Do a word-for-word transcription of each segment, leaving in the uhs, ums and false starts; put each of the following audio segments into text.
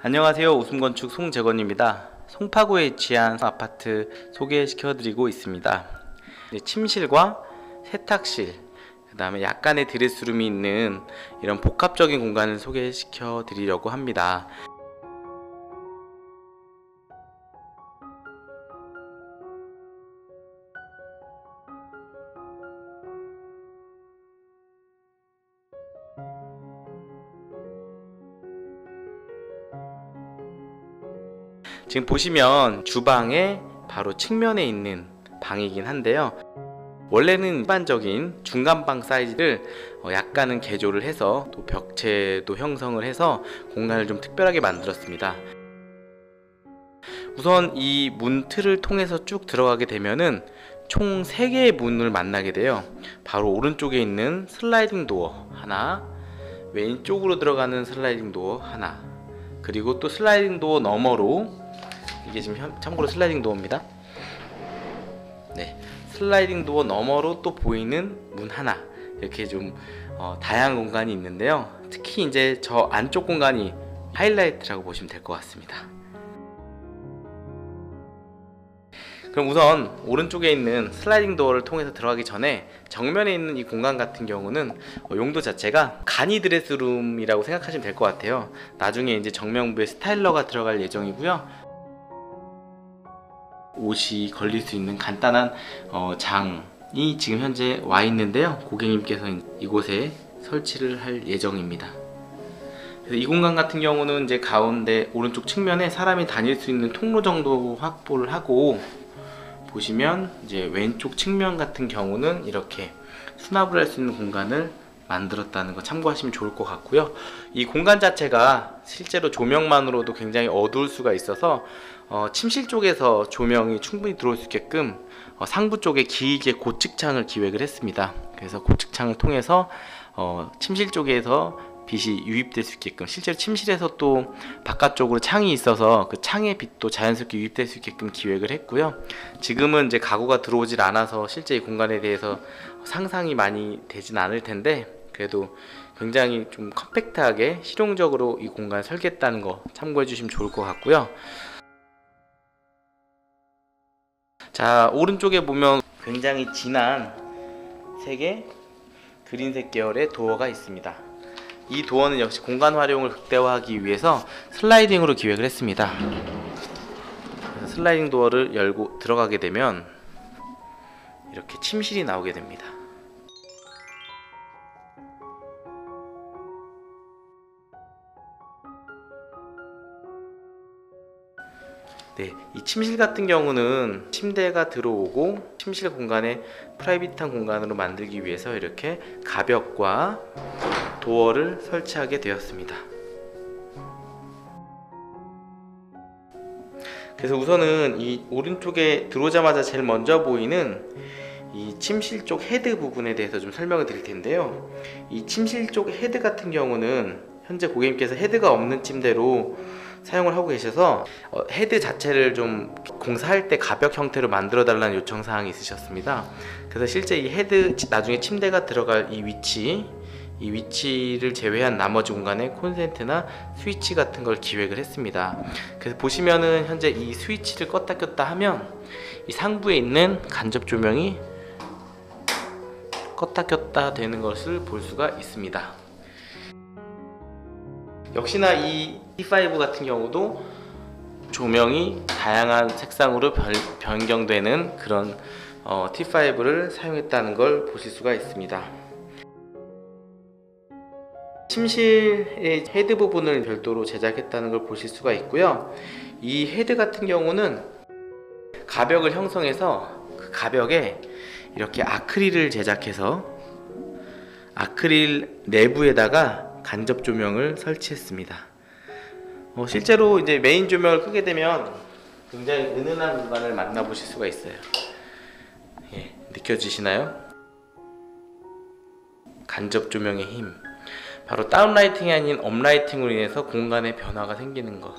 안녕하세요. 웃음건축 송재건입니다. 송파구에 위치한 아파트 소개시켜드리고 있습니다. 침실과 세탁실, 그 다음에 약간의 드레스룸이 있는 이런 복합적인 공간을 소개시켜드리려고 합니다. 지금 보시면 주방의 바로 측면에 있는 방이긴 한데요, 원래는 일반적인 중간방 사이즈를 약간은 개조를 해서 또 벽체도 형성을 해서 공간을 좀 특별하게 만들었습니다. 우선 이 문틀을 통해서 쭉 들어가게 되면은 총 세 개의 문을 만나게 돼요. 바로 오른쪽에 있는 슬라이딩 도어 하나, 왼쪽으로 들어가는 슬라이딩 도어 하나, 그리고 또 슬라이딩 도어 너머로, 이게 지금 참고로 슬라이딩 도어입니다. 네, 슬라이딩 도어 너머로 또 보이는 문 하나, 이렇게 좀 어, 다양한 공간이 있는데요. 특히 이제 저 안쪽 공간이 하이라이트라고 보시면 될 것 같습니다. 그럼 우선 오른쪽에 있는 슬라이딩 도어를 통해서 들어가기 전에 정면에 있는 이 공간 같은 경우는 용도 자체가 간이 드레스룸이라고 생각하시면 될 것 같아요. 나중에 이제 정면부에 스타일러가 들어갈 예정이고요. 옷이 걸릴 수 있는 간단한 어, 장이 지금 현재 와 있는데요, 고객님께서 이곳에 설치를 할 예정입니다. 그래서 이 공간 같은 경우는 이제 가운데 오른쪽 측면에 사람이 다닐 수 있는 통로 정도 확보를 하고, 보시면 이제 왼쪽 측면 같은 경우는 이렇게 수납을 할 수 있는 공간을 만들었다는 거 참고하시면 좋을 것 같고요. 이 공간 자체가 실제로 조명만으로도 굉장히 어두울 수가 있어서 어, 침실 쪽에서 조명이 충분히 들어올 수 있게끔 어, 상부 쪽에 길게 고측창을 기획을 했습니다. 그래서 고측창을 통해서 어, 침실 쪽에서 빛이 유입될 수 있게끔, 실제로 침실에서 또 바깥쪽으로 창이 있어서 그 창의 빛도 자연스럽게 유입될 수 있게끔 기획을 했고요. 지금은 이제 가구가 들어오질 않아서 실제 이 공간에 대해서 상상이 많이 되진 않을 텐데, 그래도 굉장히 좀 컴팩트하게 실용적으로 이 공간을 설계했다는 거 참고해 주시면 좋을 것 같고요. 자, 오른쪽에 보면 굉장히 진한 색의 그린색 계열의 도어가 있습니다. 이 도어는 역시 공간 활용을 극대화하기 위해서 슬라이딩으로 기획을 했습니다. 그래서 슬라이딩 도어를 열고 들어가게 되면 이렇게 침실이 나오게 됩니다. 네, 이 침실 같은 경우는 침대가 들어오고 침실 공간에 프라이빗한 공간으로 만들기 위해서 이렇게 가벽과 도어를 설치하게 되었습니다. 그래서 우선은 이 오른쪽에 들어오자마자 제일 먼저 보이는 이 침실 쪽 헤드 부분에 대해서 좀 설명을 드릴 텐데요. 이 침실 쪽 헤드 같은 경우는 현재 고객님께서 헤드가 없는 침대로 사용을 하고 계셔서 어, 헤드 자체를 좀 공사할 때 가벽 형태로 만들어 달라는 요청 사항이 있으셨습니다. 그래서 실제 이 헤드, 나중에 침대가 들어갈 이 위치, 이 위치를 제외한 나머지 공간에 콘센트나 스위치 같은 걸 기획을 했습니다. 그래서 보시면은 현재 이 스위치를 껐다 켰다 하면 이 상부에 있는 간접 조명이 껐다 켰다 되는 것을 볼 수가 있습니다. 역시나 이 티 파이브 같은 경우도 조명이 다양한 색상으로 변, 변경되는 그런 어, 티 파이브를 사용했다는 걸 보실 수가 있습니다. 침실의 헤드 부분을 별도로 제작했다는 걸 보실 수가 있고요. 이 헤드 같은 경우는 가벽을 형성해서 그 가벽에 이렇게 아크릴을 제작해서 아크릴 내부에다가 간접 조명을 설치했습니다. 어, 실제로 이제 메인 조명을 끄게 되면 굉장히 은은한 공간을 만나보실 수가 있어요. 예, 느껴지시나요? 간접 조명의 힘, 바로 다운라이팅이 아닌 업라이팅으로 인해서 공간에 변화가 생기는 것.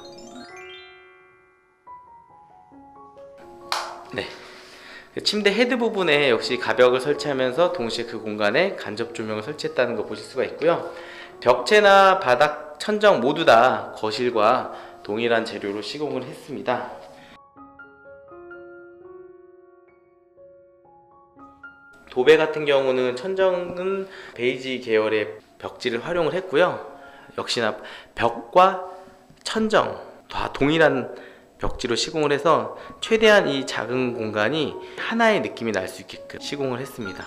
네, 침대 헤드 부분에 역시 가벽을 설치하면서 동시에 그 공간에 간접 조명을 설치했다는 거 보실 수가 있고요. 벽체나 바닥, 천정 모두 다 거실과 동일한 재료로 시공을 했습니다. 도배 같은 경우는 천정은 베이지 계열의 벽지를 활용을 했고요. 역시나 벽과 천정 다 동일한 벽지로 시공을 해서 최대한 이 작은 공간이 하나의 느낌이 날 수 있게끔 시공을 했습니다.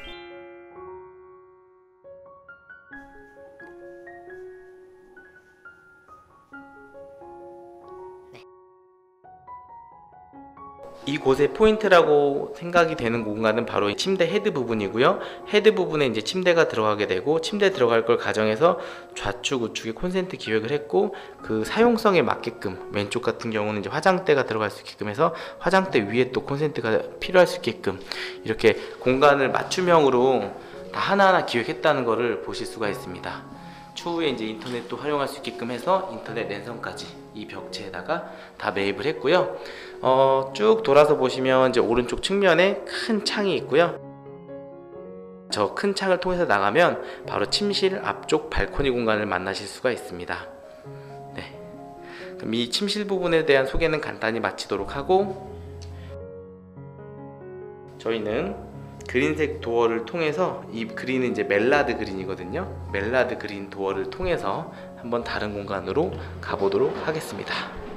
이곳의 포인트라고 생각이 되는 공간은 바로 침대 헤드 부분이고요. 헤드 부분에 이제 침대가 들어가게 되고, 침대 들어갈 걸 가정해서 좌측 우측에 콘센트 기획을 했고, 그 사용성에 맞게끔 왼쪽 같은 경우는 이제 화장대가 들어갈 수 있게끔 해서 화장대 위에 또 콘센트가 필요할 수 있게끔 이렇게 공간을 맞춤형으로 다 하나하나 기획했다는 것을 보실 수가 있습니다. 추후에 이제 인터넷도 활용할 수 있게끔 해서 인터넷 랜선까지 이 벽체에다가 다 매입을 했고요. 어, 쭉 돌아서 보시면 이제 오른쪽 측면에 큰 창이 있고요. 저 큰 창을 통해서 나가면 바로 침실 앞쪽 발코니 공간을 만나실 수가 있습니다. 네. 그럼 이 침실 부분에 대한 소개는 간단히 마치도록 하고, 저희는 그린색 도어를 통해서, 이 그린은 이제 멜라드 그린이거든요. 멜라드 그린 도어를 통해서 한번 다른 공간으로 가보도록 하겠습니다.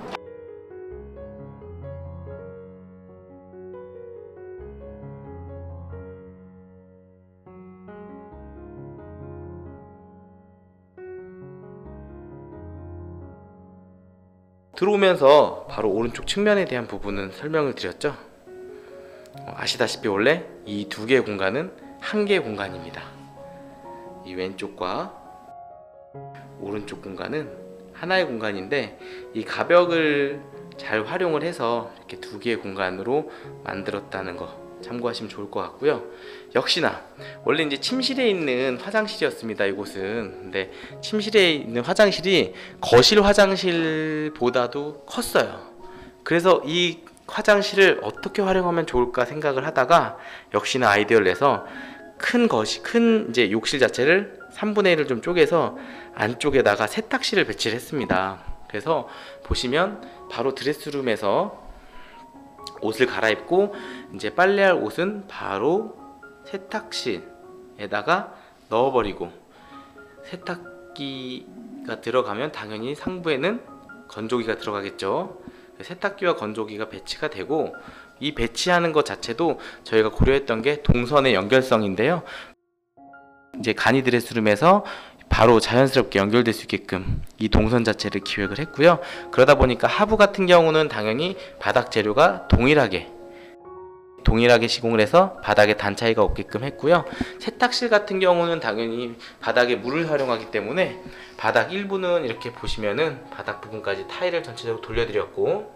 들어오면서 바로 오른쪽 측면에 대한 부분은 설명을 드렸죠. 어, 아시다시피 원래 이 두 개의 공간은 한 개의 공간입니다. 이 왼쪽과 오른쪽 공간은 하나의 공간인데, 이 가벽을 잘 활용을 해서 이렇게 두 개의 공간으로 만들었다는 거 참고하시면 좋을 것 같고요. 역시나 원래 이제 침실에 있는 화장실이었습니다, 이곳은. 근데 침실에 있는 화장실이 거실 화장실보다도 컸어요. 그래서 이 화장실을 어떻게 활용하면 좋을까 생각을 하다가 역시나 아이디어를 내서 큰 거실, 큰 이제 욕실 자체를 삼분의 일을 좀 쪼개서 안쪽에다가 세탁실을 배치를 했습니다. 그래서 보시면 바로 드레스룸에서 옷을 갈아입고 이제 빨래할 옷은 바로 세탁실에다가 넣어버리고, 세탁기가 들어가면 당연히 상부에는 건조기가 들어가겠죠. 세탁기와 건조기가 배치가 되고, 이 배치하는 것 자체도 저희가 고려했던 게 동선의 연결성인데요. 이제 간이 드레스룸에서 바로 자연스럽게 연결될 수 있게끔 이 동선 자체를 기획을 했고요. 그러다 보니까 하부 같은 경우는 당연히 바닥 재료가 동일하게 동일하게 시공을 해서 바닥에 단 차이가 없게끔 했고요. 세탁실 같은 경우는 당연히 바닥에 물을 활용하기 때문에 바닥 일부는 이렇게 보시면은 바닥 부분까지 타일을 전체적으로 돌려드렸고,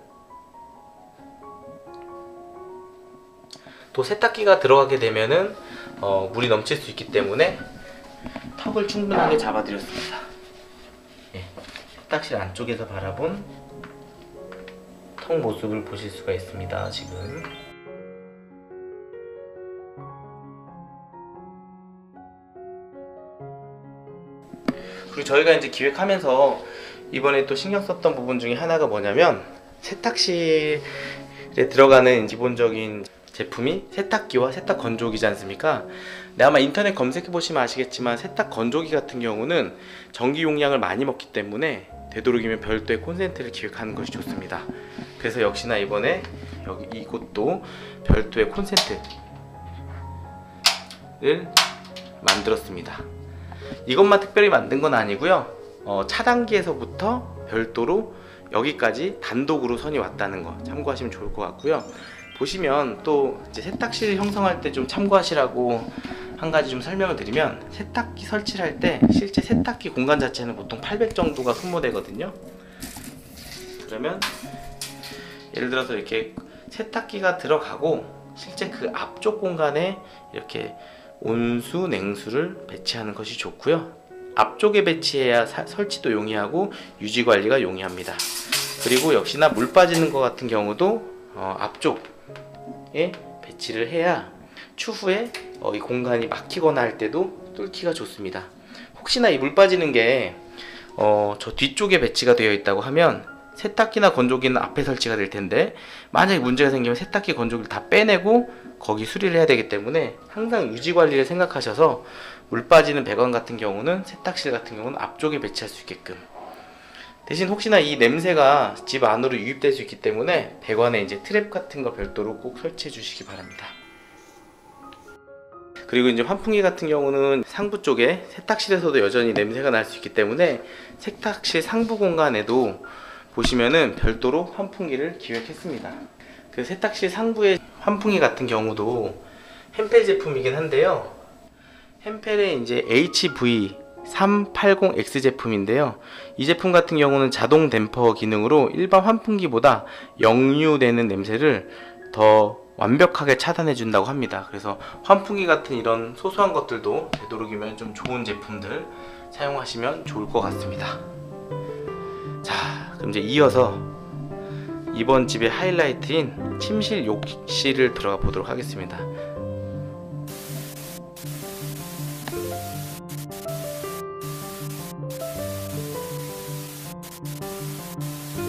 또 세탁기가 들어가게 되면은 어, 물이 넘칠 수 있기 때문에 턱을 충분하게 잡아드렸습니다. 예, 세탁실 안쪽에서 바라본 턱 모습을 보실 수가 있습니다. 지금 그리고 저희가 이제 기획하면서 이번에 또 신경 썼던 부분 중에 하나가 뭐냐면, 세탁실에 들어가는 기본적인 제품이 세탁기와 세탁 건조기지 않습니까? 근데 아마 인터넷 검색해 보시면 아시겠지만 세탁 건조기 같은 경우는 전기 용량을 많이 먹기 때문에 되도록이면 별도의 콘센트를 기획하는 것이 좋습니다. 그래서 역시나 이번에 여기 이곳도 별도의 콘센트를 만들었습니다. 이것만 특별히 만든 건 아니고요. 어, 차단기에서부터 별도로 여기까지 단독으로 선이 왔다는 거 참고하시면 좋을 것 같고요. 보시면 또 이제 세탁실 형성할 때 좀 참고하시라고 한 가지 좀 설명을 드리면, 세탁기 설치를 할 때 실제 세탁기 공간 자체는 보통 팔백 정도가 소모되거든요. 그러면 예를 들어서 이렇게 세탁기가 들어가고 실제 그 앞쪽 공간에 이렇게 온수, 냉수를 배치하는 것이 좋고요. 앞쪽에 배치해야 사, 설치도 용이하고 유지 관리가 용이합니다. 그리고 역시나 물 빠지는 것 같은 경우도 어, 앞쪽에 배치를 해야 추후에 어, 이 공간이 막히거나 할 때도 뚫기가 좋습니다. 혹시나 이 물 빠지는 게 어, 저 뒤쪽에 배치가 되어 있다고 하면 세탁기나 건조기는 앞에 설치가 될 텐데 만약에 문제가 생기면 세탁기 건조기를 다 빼내고 거기 수리를 해야 되기 때문에 항상 유지 관리를 생각하셔서 물 빠지는 배관 같은 경우는 세탁실 같은 경우는 앞쪽에 배치할 수 있게끔, 대신 혹시나 이 냄새가 집 안으로 유입될 수 있기 때문에 배관에 이제 트랩 같은 거 별도로 꼭 설치해 주시기 바랍니다. 그리고 이제 환풍기 같은 경우는 상부 쪽에 세탁실에서도 여전히 냄새가 날 수 있기 때문에 세탁실 상부 공간에도 보시면은 별도로 환풍기를 기획했습니다. 그 세탁실 상부의 환풍기 같은 경우도 햄펠 제품이긴 한데요. 햄펠의 이제 에이치 브이 삼백팔십 엑스 제품인데요. 이 제품 같은 경우는 자동 댐퍼 기능으로 일반 환풍기보다 역류되는 냄새를 더 완벽하게 차단해 준다고 합니다. 그래서 환풍기 같은 이런 소소한 것들도 되도록이면 좀 좋은 제품들 사용하시면 좋을 것 같습니다. 자, 그럼 이제 이어서 이번 집의 하이라이트인 침실 욕실을 들어가 보도록 하겠습니다.